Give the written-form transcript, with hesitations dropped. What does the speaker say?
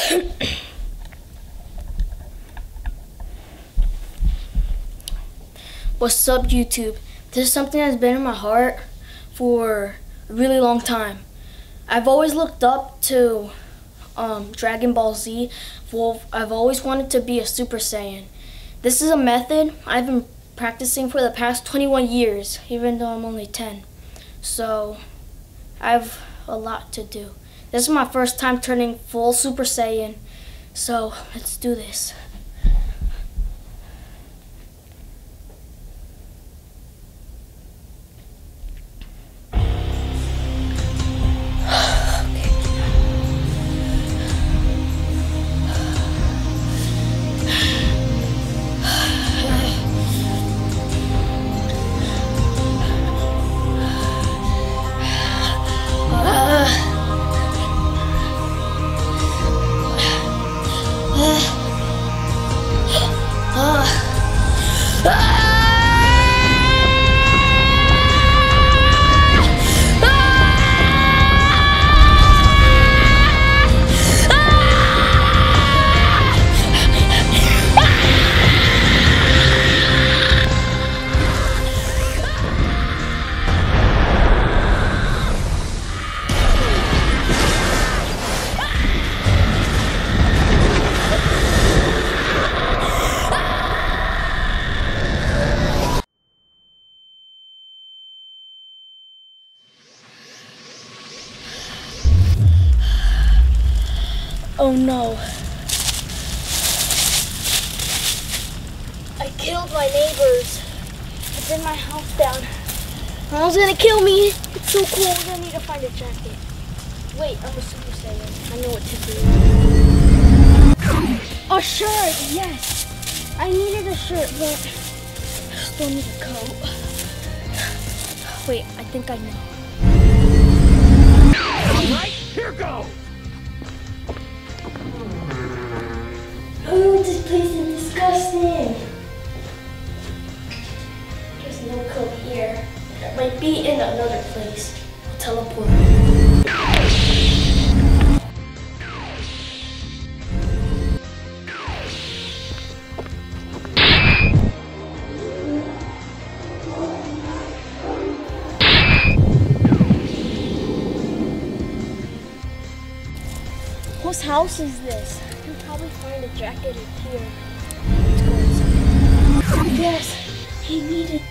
What's up, YouTube? This is something that's been in my heart for a really long time. I've always looked up to Dragon Ball Z. Well, I've always wanted to be a Super Saiyan. This is a method I've been practicing for the past 21 years, even though I'm only 10. So I have a lot to do. This is my first time turning full Super Saiyan, so let's do this. Oh no. I killed my neighbors. I burned my house down. Mom's gonna kill me. It's so cold. I need to find a jacket. Wait, I'm a Super Saiyan. I know what to do. A shirt, yes. I needed a shirt, but I still need a coat. Wait, I think I know. Alright, here goes! Oh, this place is disgusting. There's no coat here. That might be in another place. I'll teleport. Whose house is this? I can probably find a jacket in here. Let's go inside. Yes, he needed